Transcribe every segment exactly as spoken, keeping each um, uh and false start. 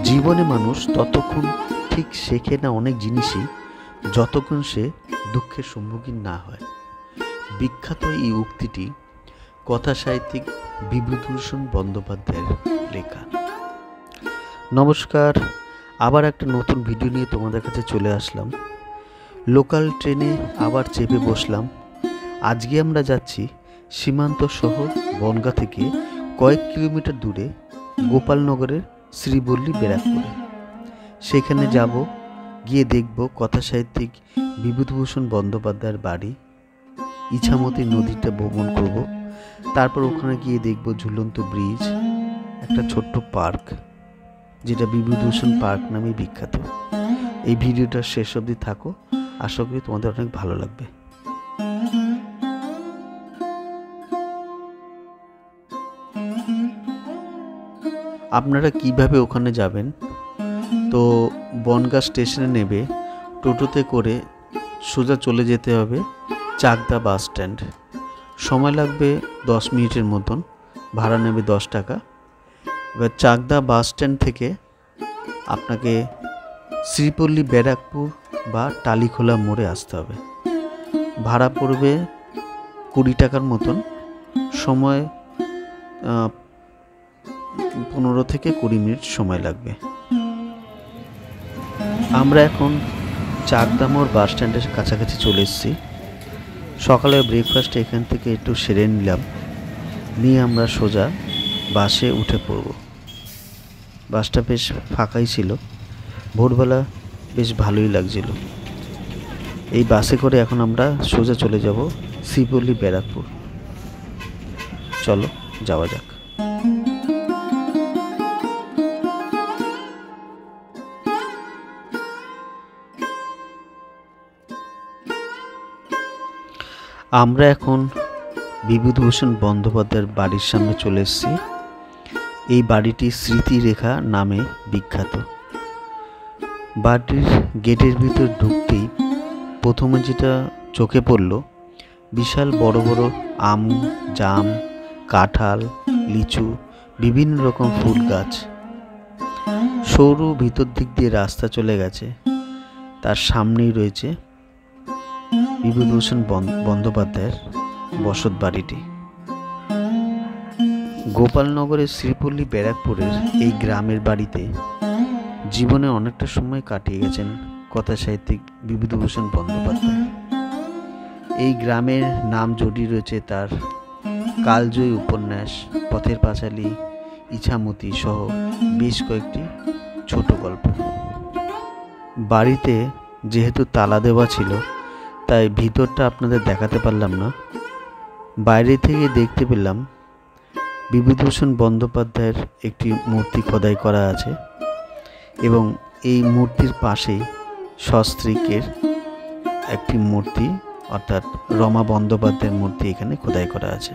জীবনে মানুষ ততক্ষণ ঠিক শেখে না অনেক জিনিসই যতক্ষণ সে দুঃখের সম্মুখীন না হয়। বিখ্যাত এই উক্তিটি কথা সাহিত্যিক বিভূতিভূষণ বন্দ্যোপাধ্যায়ের লেখা। নমস্কার, আবার একটা নতুন ভিডিও নিয়ে তোমাদের কাছে চলে আসলাম। লোকাল ট্রেনে আবার চেপে বসলাম। আজকে আমরা যাচ্ছি সীমান্ত শহর বনগাঁ থেকে কয়েক কিলোমিটার দূরে গোপালনগরের শ্রীবল্লী ব্যারাকপুরে। সেখানে যাব, গিয়ে দেখব কথা সাহিত্যিক বিভূতিভূষণ বন্দ্যোপাধ্যায়ের বাড়ি। ইছামতি নদীটা ভ্রমণ করব, তারপর ওখানে গিয়ে দেখব ঝুলন্ত ব্রিজ, একটা ছোট্ট পার্ক যেটা বিভূতিভূষণ পার্ক নামে বিখ্যাত। এই ভিডিওটা শেষ অবধি থাকো, আশা করি তোমাদের অনেক ভালো লাগবে। আপনারা কিভাবে ওখানে যাবেন? তো বনগাঁ স্টেশনে নেবে টোটোতে করে সোজা চলে যেতে হবে চাকদা বাস স্ট্যান্ড। সময় লাগবে দশ মিনিটের মতন, ভাড়া নেবে দশ টাকা। এবার চাকদা বাস স্ট্যান্ড থেকে আপনাকে শ্রীপল্লী ব্যারাকপুর বা টালিখোলা মোড়ে আসতে হবে। ভাড়া পড়বে কুড়ি টাকার মতন। সময় পনেরো থেকে কুড়ি মিনিট সময় লাগবে। আমরা এখন চাকদা মোড় বাস স্ট্যান্ডের কাছাকাছি চলে এসেছি। সকালে ব্রেকফাস্ট এখান থেকে একটু সেরে নিলাম, নিয়ে আমরা সোজা বাসে উঠে পড়ব। বাসটা বেশ ফাঁকাই ছিল, ভোরবেলা বেশ ভালোই লাগছিল। এই বাসে করে এখন আমরা সোজা চলে যাব শ্রীপল্লী ব্যারাকপুর। চলো যাওয়া যাক। আমরা এখন বিভূতিভূষণ বন্দ্যোপাধ্যায়ের বাড়ির সামনে চলে এসেছি। এই বাড়িটি স্মৃতিরেখা নামে বিখ্যাত। বাড়ির গেটের ভিতর ঢুকতেই প্রথমে যেটা চোখে পড়ল, বিশাল বড় বড় আম, জাম, কাঁঠাল, লিচু, বিভিন্ন রকম ফুল গাছ। সরু ভিতর দিক দিয়ে রাস্তা চলে গেছে, তার সামনেই রয়েছে বিভূতিভূষণ বন্দ্যোপাধ্যায়ের বসত বাড়িটি। গোপালনগরের শ্রীপল্লী ব্যারাকপুরের এই গ্রামের বাড়িতে জীবনে অনেকটা সময় কাটিয়ে গেছেন কথা সাহিত্যিক বিভূতিভূষণ বন্দ্যোপাধ্যায়। এই গ্রামের নাম জড়িয়ে রয়েছে তার কালজয়ী উপন্যাস পথের পাঁচালী, ইছামতি সহ বেশ কয়েকটি ছোট গল্প। বাড়িতে যেহেতু তালা দেওয়া ছিল, তাই ভিতরটা আপনাদের দেখাতে পারলাম না। বাইরে থেকে দেখতে পেলাম বিভূতিভূষণ বন্দ্যোপাধ্যায়ের একটি মূর্তি খোদাই করা আছে এবং এই মূর্তির পাশেই সস্ত্রীকের একটি মূর্তি, অর্থাৎ রমা বন্দ্যোপাধ্যায়ের মূর্তি এখানে খোদাই করা আছে।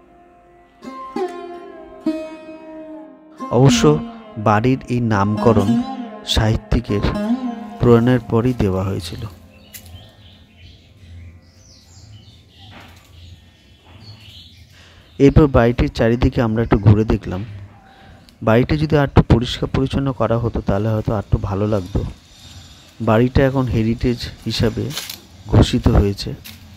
অবশ্য বাড়ির এই নামকরণ সাহিত্যিকের প্রয়াণের পরই দেওয়া হয়েছিল। এরপর বাড়িটির চারিদিকে আমরা একটু ঘুরে দেখলাম। বাড়িটা যদি আর একটু পরিষ্কার পরিচ্ছন্ন করা হতো তাহলে হয়তো আর একটু ভালো লাগতো। বাড়িটা এখন হেরিটেজ হিসাবে ঘোষিত হয়েছে।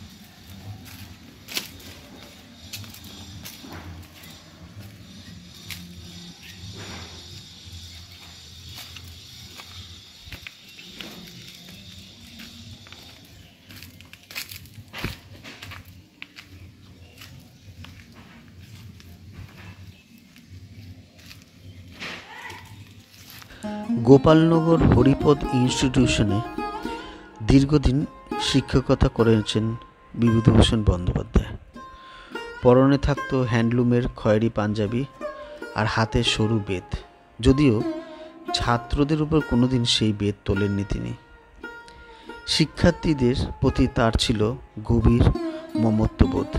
গোপালনগর হরিপদ ইনস্টিটিউশনে দীর্ঘদিন শিক্ষকতা করেছেন বিভূতিভূষণ বন্দ্যোপাধ্যায়। পরনে থাকতো হ্যান্ডলুমের খয়েরি পাঞ্জাবি আর হাতে সরু বেত, যদিও ছাত্রদের উপর কোনোদিন সেই বেত তোলেননি তিনি। শিক্ষার্থীদের প্রতি তার ছিল গভীর মমত্ববোধ।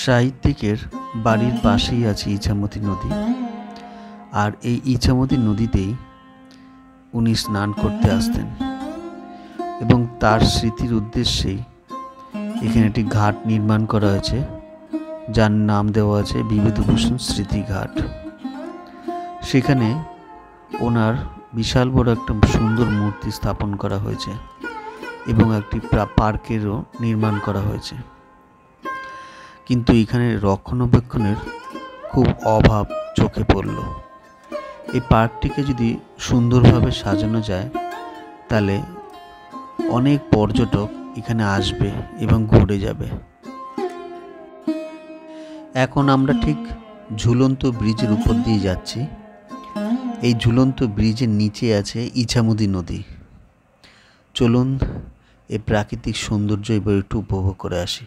সাহিত্যিকের বাড়ির পাশেই আছে ইছামতি নদী, আর এই ইছামতি নদীতেই উনি স্নান করতে আসতেন এবং তার স্মৃতির উদ্দেশ্যেই এখানে একটি ঘাট নির্মাণ করা হয়েছে, যার নাম দেওয়া আছে বিভূতিভূষণ স্মৃতিঘাট। সেখানে ওনার বিশাল বড় একটা সুন্দর মূর্তি স্থাপন করা হয়েছে এবং একটি পার্কেরও নির্মাণ করা হয়েছে, কিন্তু এখানে রক্ষণাবেক্ষণের খুব অভাব চোখে পড়ল। এই পার্কটিকে যদি সুন্দরভাবে সাজানো যায় তাহলে অনেক পর্যটক এখানে আসবে এবং ঘুরে যাবে। এখন আমরা ঠিক ঝুলন্ত ব্রিজের উপর দিয়ে যাচ্ছি। এই ঝুলন্ত ব্রিজের নিচে আছে ইছামতি নদী। চলুন এই প্রাকৃতিক সৌন্দর্য এবার একটু উপভোগ করে আসি।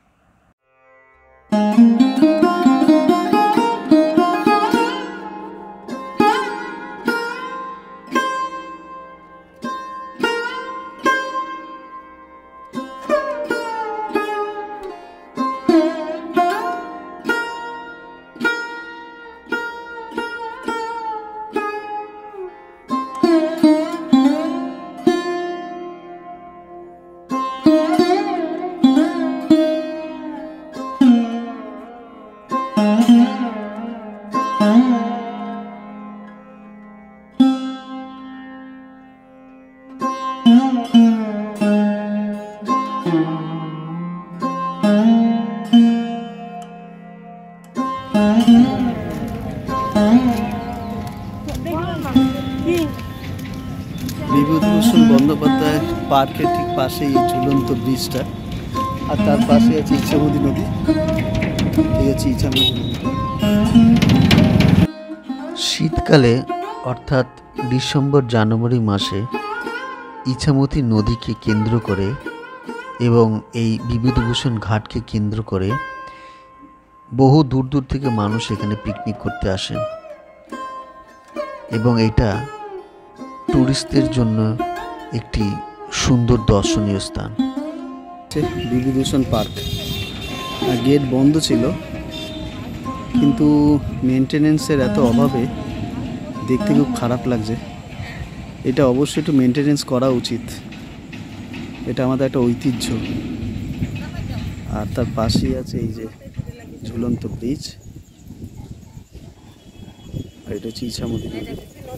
বিভূতিভূষণ বন্দ্যোপাধ্যায় পার্কের ঠিক পাশেই এই ঝুলন্ত ব্রিজটা, আর তার পাশে আছে ইছামতি নদী। এই হচ্ছে ইছামতি নদী। শীতকালে অর্থাৎ ডিসেম্বর জানুয়ারি মাসে ইছামতি নদীকে কেন্দ্র করে এবং এই বিভূতিভূষণ ঘাটকে কেন্দ্র করে বহু দূর দূর থেকে মানুষ এখানে পিকনিক করতে আসেন এবং এটা টুরিস্টদের জন্য একটি সুন্দর দর্শনীয় স্থান। বিভূতিভূষণ পার্ক গেট বন্ধ ছিল, কিন্তু মেনটেনেন্সের এত অভাবে দেখতে খুব খারাপ লাগছে। এটা অবশ্যই একটু মেনটেনেন্স করা উচিত, এটা আমাদের একটা ঐতিহ্য। আর তার পাশেই আছে এই যে ঝুলন্ত ব্রিজ, আর এটা হচ্ছে ইছামতি নদী।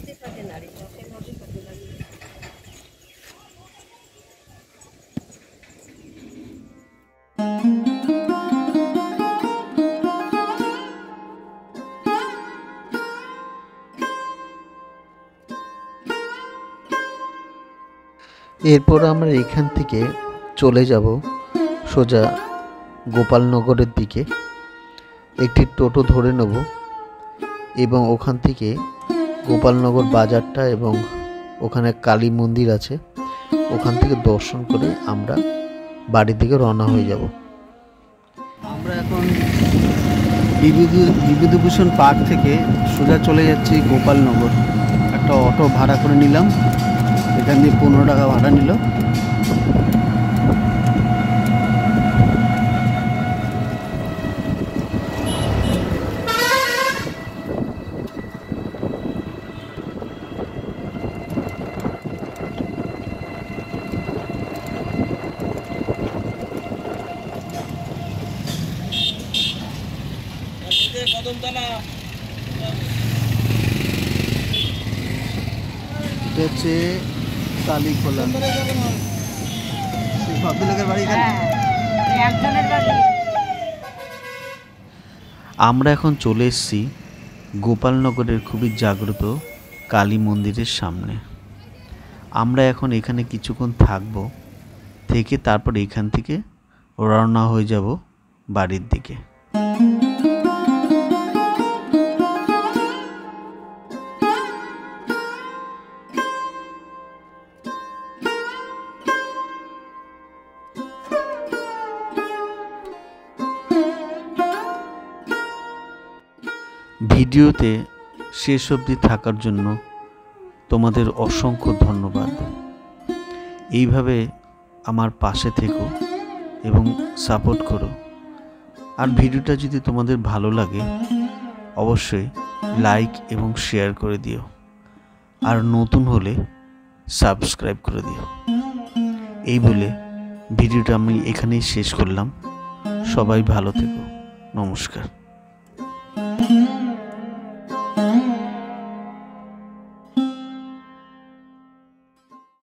এরপর আমরা এখান থেকে চলে যাব সোজা গোপালনগরের দিকে। একটি টোটো ধরে নেব এবং ওখান থেকে গোপালনগর বাজারটা এবং ওখানে কালী মন্দির আছে, ওখান থেকে দর্শন করে আমরা বাড়ির দিকে রওনা হয়ে যাব। আমরা এখন বিভূতি বিভূতিভূষণ পার্ক থেকে সোজা চলে যাচ্ছি গোপালনগর। একটা অটো ভাড়া করে নিলাম, এখান দিয়ে পনেরো টাকা ভাড়া নিল। এটা হচ্ছে কালীখোলা। আমরা এখন চলে এসেছি গোপালনগরের খুবই জাগ্রত কালী মন্দিরের সামনে। আমরা এখন এখানে কিছুক্ষণ থাকব, থেকে তারপর এখান থেকে রওনা হয়ে যাব বাড়ির দিকে। ভিডিওতে শেষ অবধি থাকার জন্য তোমাদের অসংখ্য ধন্যবাদ। এইভাবে আমার পাশে থেকো এবং সাপোর্ট করো। আর ভিডিওটা যদি তোমাদের ভালো লাগে অবশ্যই লাইক এবং শেয়ার করে দিও, আর নতুন হলে সাবস্ক্রাইব করে দিও। এই বলে ভিডিওটা আমি এখানেই শেষ করলাম। সবাই ভালো থেকো। নমস্কার।